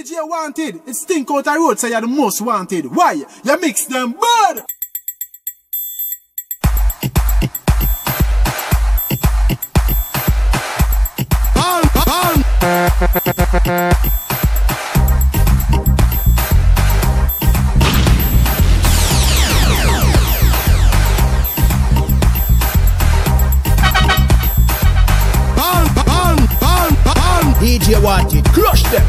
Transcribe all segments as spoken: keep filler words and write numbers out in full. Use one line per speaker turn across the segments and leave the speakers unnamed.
D J Wanted, it's stink out the road, so you're the most wanted. Why? You mix them bad! Bang, bang!
D J Wanted, crush them.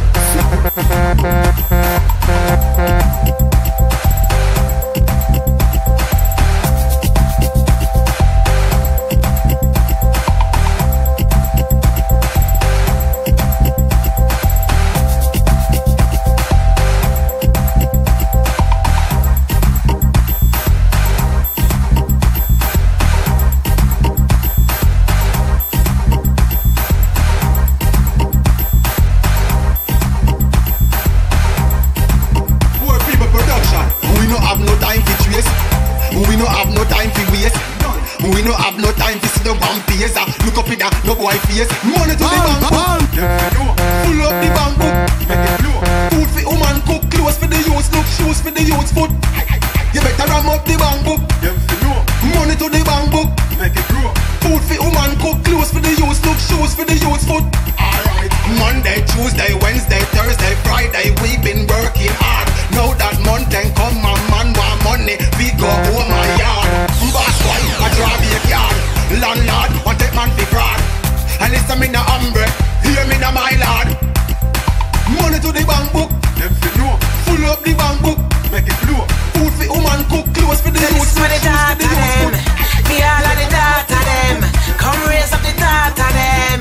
Look up in that, no boy face. Money to the bank book. Full up the bank book. Make it blow. Food for woman cook, clothes for the youth, look shoes for the youth's foot. You better ram up the bank book. Money to the bank book. Make it grow. Food for woman cook, clothes for the youth, look shoes for the youth's foot. Alright. Monday, Tuesday, Wednesday, Thursday, Friday, we been working hard. Now that month then come, my man want money. We go home my yard. Boss boy, I drive your yard. Landlord, want take man for fraud. And listen me na umbre, hear me na my lord. Money to the bank book, them fi know. Full up the bank book, make it blow. Food for woman cook, clothes for the youth,
for the data them. Be all of the data them. Come raise up the data them.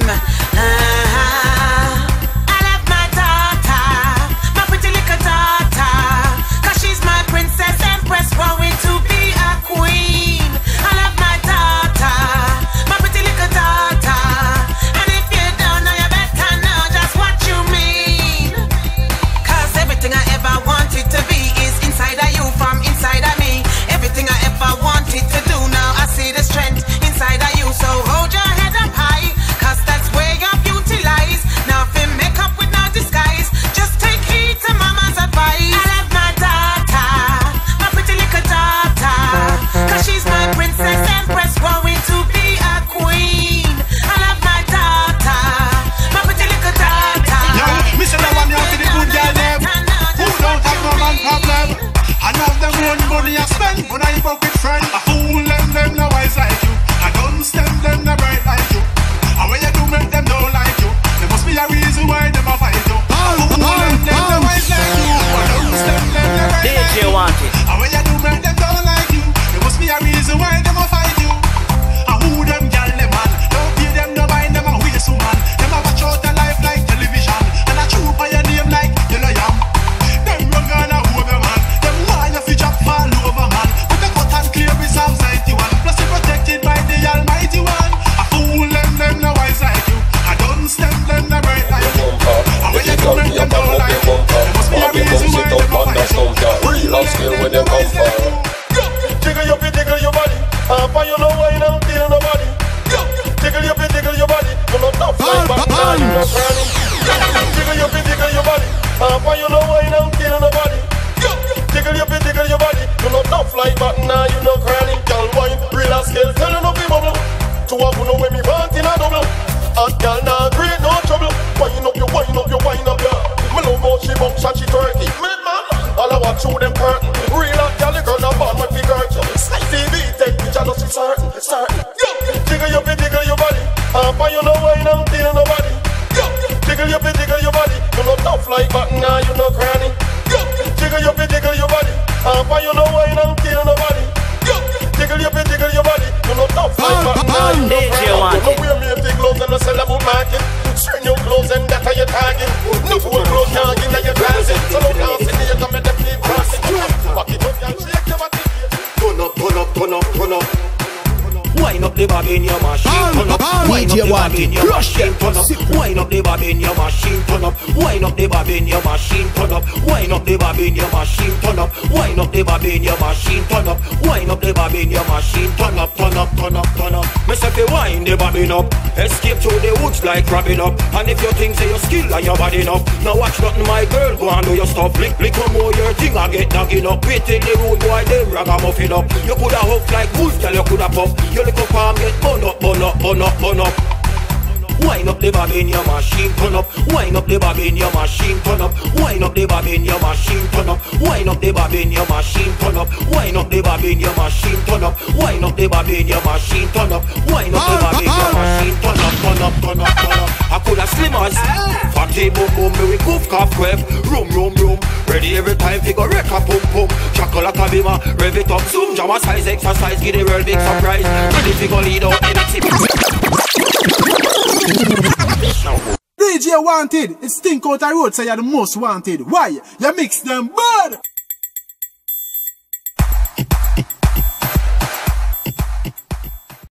Uh-huh. I love my daughter, my pretty little daughter, 'cause she's my princess empress, growing to be a queen. I love my daughter, my pretty little daughter. And if you don't know, you better know just what you mean. 'Cause everything I ever wanted to be is inside of you, from inside of me. Everything I ever wanted to do, now I see the strength inside of you. So hold your head up high, 'cause that's where your beauty lies. Nothing make up with no disguise. Just take heed to mama's advice. I love my daughter, my pretty little daughter, 'cause she's my princess empress, growing to be a queen. I love my daughter, my pretty little daughter.
Yo, me say that one you to the good girl them who don't have no man problem. And have them own money I spend when I fuck with friend. I fool them, them no wise like you. I don't stand them no bright like you. And when you do make them don't like you, there must be a reason why them a fight you. I fool them, them no wise like you. I don't stand them no bright like you. And when you do make them don't like you, there must be a reason why them a fight you. And who them gal them man? Don't pay them no mind them a waste woman. Them a watch out their life like television. And a troop by your name like Yellow Yam. Them run gonna over man. Them why you fi drop fall over man. With the cut and clear with Psalms ninety-one. Plus you protected by the Almighty One. A fool them, them no wise like you. I don't stand them no bright like you. And when you do make them don't like you, there must be a reason why them a fight you.
Real skill where they come from.
Jiggle your feet, jiggle your body. Up and you know why you don't feel nobody. Jiggle your feet, jiggle your body. You know tough like back now you know cranny. Jiggle your feet, jiggle your body. Up and you know why you don't feel nobody. Jiggle your feet, jiggle your body. You know tough like back now you know cranny. Girl wine, real skill, tell you no be bubble. To a who know when me want in a double. And girl nah create no trouble. Wine up your, wine up your, wine up your. Me love how she bump, shot she turkey. Man, man, all I watch through them curtain. Real hot girl, the girl now born with big hurt. T V take picture, no she's certain, certain. Jiggle your feet, jiggle your body. Up and you know why you don't feel nobody. Jiggle your feet, jiggle your body. You know tough like button, now you know cranny. Jiggle your feet, jiggle your body. Up and you know why you don't feel nobody. Jiggle your feet, jiggle your body. You know tough like button, now you know cranny. You know wear me a big gloves and no sell about market. String your clothes and that's how you target. No full clothes can't get in your closet. So don't dance in here, come and them keep crossing. Back it up, y'all shake your body. Turn up, turn up, turn up, turn up. Wind up the bag in your machine. Turn up, wind
J Wanted, crush them.
Turn up, wind up the bobbin, your machine turn up. Wind up the bobbin, your machine turn up. Wind up the bobbin, your machine turn up. Wind up the bobbin, your machine turn up. Wind up the bobbin, your machine turn up, turn up, turn up, turn up. Me say fi wind the bobbin up, escape through the woods like crabbing up. And if you think say your skill and your body up, now watch nothing, my girl, go and do your stuff. Lick, lick one more your thing, I get nagging up. Wait till the road boy them ragamuffin up. You coulda hook like wolf, tell you coulda puff. You lick up and get bun up, bun up, bun up, bun up. Wind up the bobbin, your machine turn up. Wind up the bobbin, your machine turn up. Wind up the bobbin, your machine turn up. Wind up the bobbin, your machine turn up. Wind up the bobbin, your machine turn up. Wind up the bobbin, your machine turn up. Wind up the bobbin, your machine turn up, turn up, turn up, turn up. I coulda slim as fatty boom boom, me we goof cough quiff. Room, room, room. Ready every time, figure wreck a pum pum. Chuckle like a bima, rev it up, zoom. Jama size exercise, give the world big surprise. Ready figure lead out anything.
D J Wanted, it's think out the road, say you're the most wanted. Why? You mix them bad.